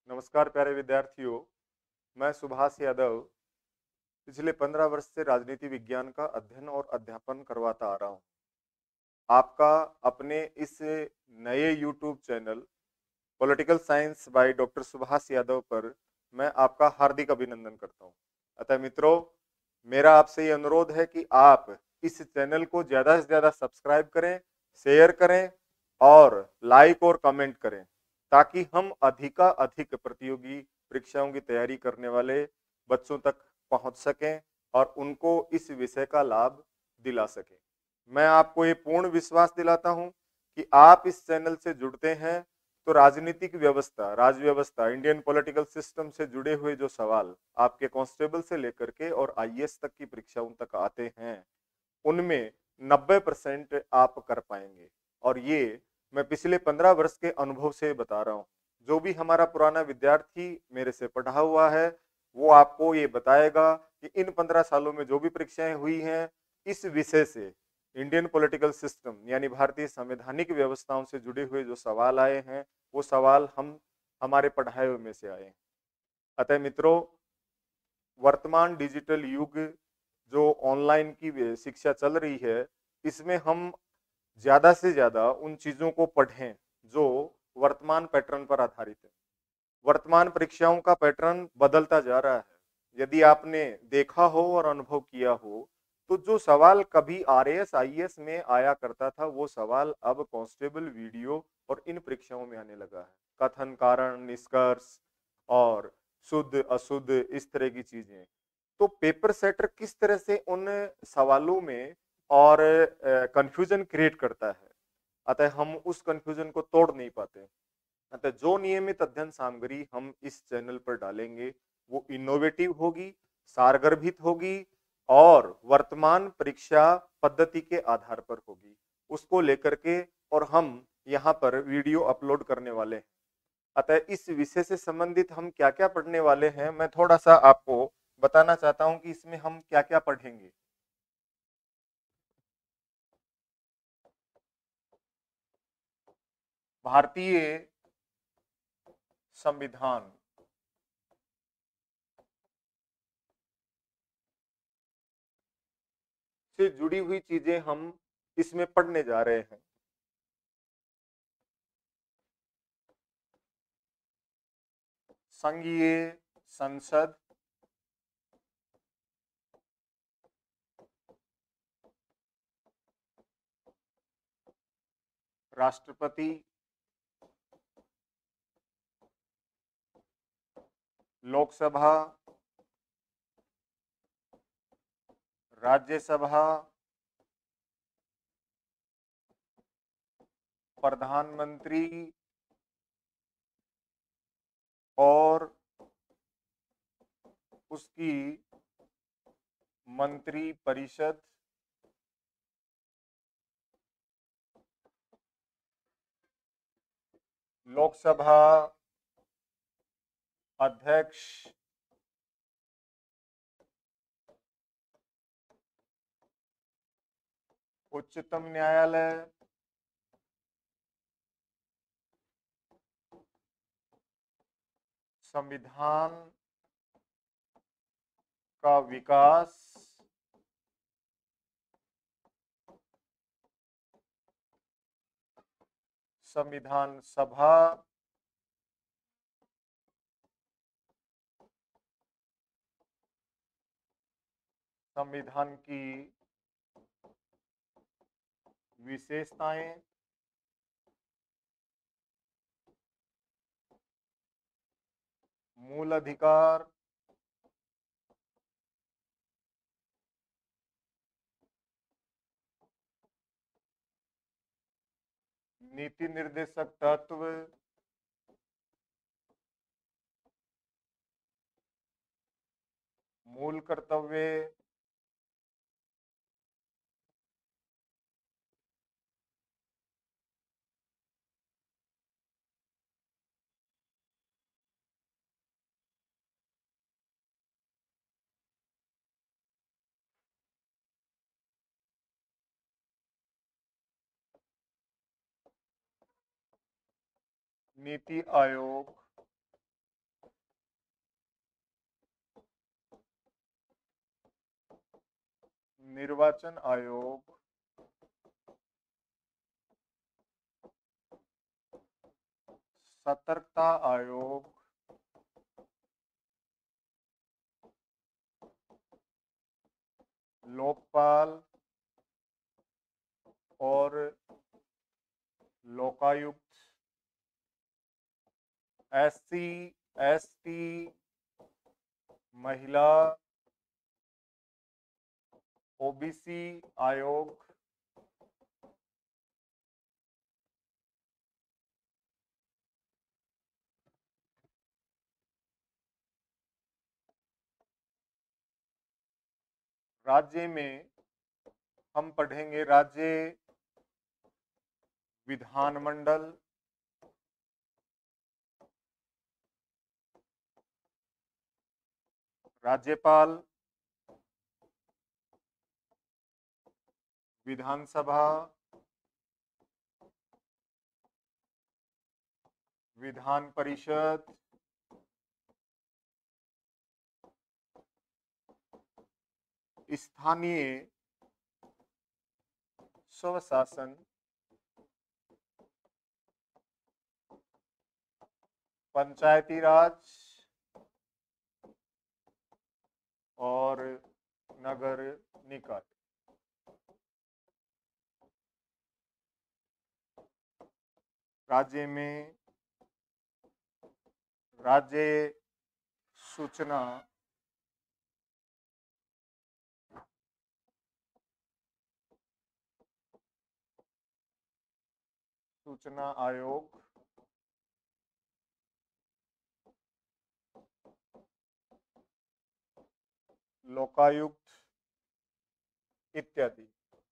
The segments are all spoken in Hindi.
नमस्कार प्यारे विद्यार्थियों। मैं सुभाष यादव पिछले 15 वर्ष से राजनीति विज्ञान का अध्ययन और अध्यापन करवाता आ रहा हूं। आपका अपने इस नए YouTube channel political science by doctor Subhash Yadav पर मैं आपका हार्दिक अभिनंदन करता हूं। अतः मित्रों, मेरा आपसे ये अनुरोध है कि आप इस चैनल को ज्यादा से ज्यादा सब्सक्राइब करें, शेयर करें और लाइक और कमेंट करें, ताकि हम अधिक प्रतियोगी परीक्षाओं की तैयारी करने वाले बच्चों तक पहुंच सकें और उनको इस विषय का लाभ दिला सकें। मैं आपको ये पूर्ण विश्वास दिलाता हूं कि आप इस चैनल से जुड़ते हैं तो राजनीतिक व्यवस्था, राज व्यवस्था, इंडियन पॉलिटिकल सिस्टम से जुड़े हुए जो सवाल आपके कांस्टेबल से लेकर के और आईएएस तक की परीक्षाओं तक आते हैं, उनमें 90% आप कर पाएंगे। और ये मैं पिछले 15 वर्ष के अनुभव से बता रहा हूँ। जो भी हमारा पुराना विद्यार्थी मेरे से पढ़ा हुआ है, वो आपको ये बताएगा कि इन 15 सालों में जो भी परीक्षाएं हुई हैं, इस विषय से इंडियन पॉलिटिकल सिस्टम यानी भारतीय संवैधानिक व्यवस्थाओं से जुड़े हुए जो सवाल आए हैं, वो सवाल हम हमारे पढ़ाए हुए में से आए हैं। अतः मित्रों, वर्तमान डिजिटल युग जो ऑनलाइन की शिक्षा चल रही है, इसमें हम ज्यादा से ज्यादा उन चीजों को पढ़ें जो वर्तमान पैटर्न पर आधारित है। वर्तमान परीक्षाओं का पैटर्न बदलता जा रहा है। यदि आपने देखा हो और अनुभव किया हो, तो जो सवाल कभी आरएएस आईएएस में आया करता था, वो सवाल अब कांस्टेबल, वीडियो और इन परीक्षाओं में आने लगा है। कथन, कारण, निष्कर्ष और शुद्ध अशुद्ध, इस तरह की चीजें। तो पेपर सेटर किस तरह से उन सवालों में और कंफ्यूजन क्रिएट करता है, अतः हम उस कंफ्यूजन को तोड़ नहीं पाते। अतः जो नियमित अध्ययन सामग्री हम इस चैनल पर डालेंगे, वो इनोवेटिव होगी, सारगर्भित होगी और वर्तमान परीक्षा पद्धति के आधार पर होगी। उसको लेकर के और हम यहाँ पर वीडियो अपलोड करने वाले हैं। अतः इस विषय से संबंधित हम क्या क्या पढ़ने वाले हैं, मैं थोड़ा सा आपको बताना चाहता हूं कि इसमें हम क्या क्या पढ़ेंगे। भारतीय संविधान से जुड़ी हुई चीजें हम इसमें पढ़ने जा रहे हैं। संघीय संसद, राष्ट्रपति, लोकसभा, राज्यसभा, प्रधानमंत्री और उसकी मंत्री परिषद, लोकसभा अध्यक्ष, उच्चतम न्यायालय, संविधान का विकास, संविधान सभा, संविधान की विशेषताएं, मूल अधिकार, नीति निर्देशक तत्व, मूल कर्तव्य, नीति आयोग, निर्वाचन आयोग, सतर्कता आयोग, लोकपाल और लोकायुक्त, SC, ST, महिला, OBC आयोग, राज्य में हम पढ़ेंगे राज्य विधानमंडल, राज्यपाल, विधानसभा, विधान परिषद, स्थानीय स्वशासन, पंचायती राज और नगर निकाय। राज्य में राज्य सूचना आयोग, लोकायुक्त इत्यादि।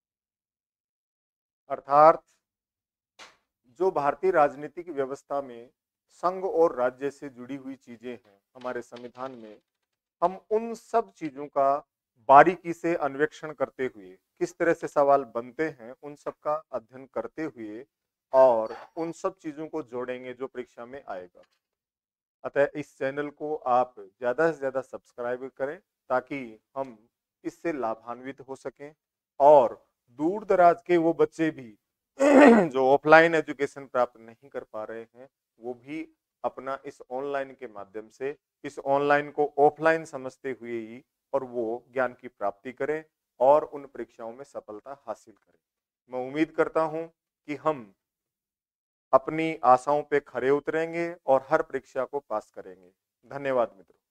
अर्थात जो भारतीय राजनीतिक व्यवस्था में संघ और राज्य से जुड़ी हुई चीजें हैं हमारे संविधान में, हम उन सब चीजों का बारीकी से अन्वेषण करते हुए, किस तरह से सवाल बनते हैं उन सब का अध्ययन करते हुए और उन सब चीजों को जोड़ेंगे जो परीक्षा में आएगा। अतः इस चैनल को आप ज्यादा से ज्यादा सब्सक्राइब करें ताकि हम इससे लाभान्वित हो सकें और दूर दराज के वो बच्चे भी जो ऑफलाइन एजुकेशन प्राप्त नहीं कर पा रहे हैं वो भी अपना इस ऑनलाइन के माध्यम से इस ऑनलाइन को ऑफलाइन समझते हुए ही और वो ज्ञान की प्राप्ति करें और उन परीक्षाओं में सफलता हासिल करें। मैं उम्मीद करता हूं कि हम अपनी आशाओं पे खरे उतरेंगे और हर परीक्षा को पास करेंगे। धन्यवाद मित्रों।